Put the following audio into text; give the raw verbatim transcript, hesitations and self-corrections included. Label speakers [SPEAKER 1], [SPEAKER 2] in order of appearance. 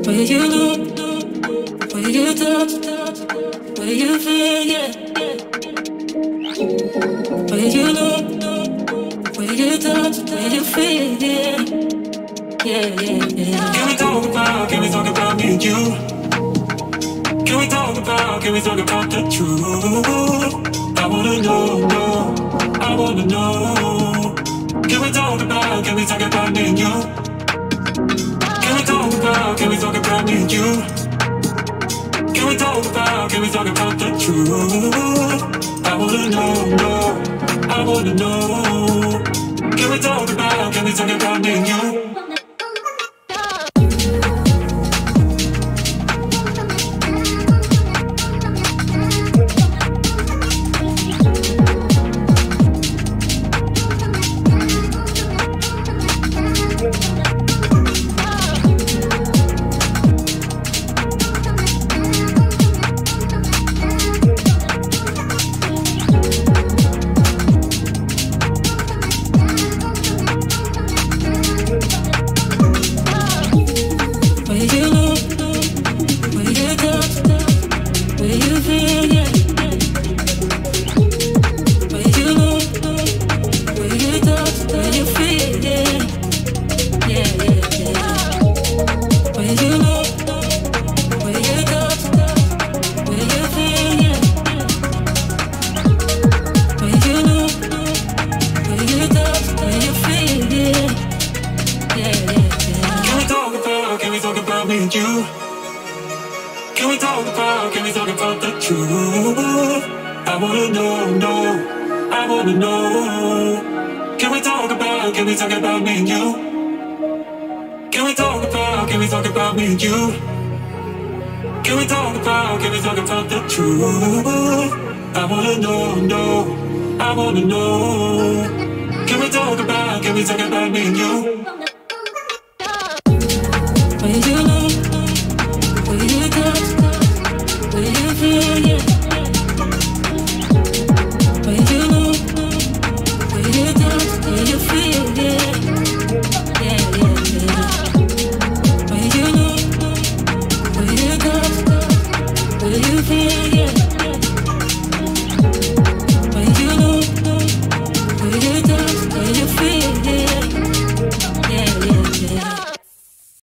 [SPEAKER 1] Where you look, where you touch, where you feel, yeah. Where you look, where you touch, where you feel, yeah. Yeah, yeah, yeah. Can we talk about, can we talk about me and you? Can we talk about, can we talk about the truth? I wanna know, know, I wanna know. Can we talk about, can we talk about me and you? Can we talk about, can we talk about me and you? Can we talk about, can we talk about the truth? I wanna know, know, I wanna know. Can we talk about, can we talk about me and you? I wanna know, know, I wanna know. Can we talk about, can we talk about me and you?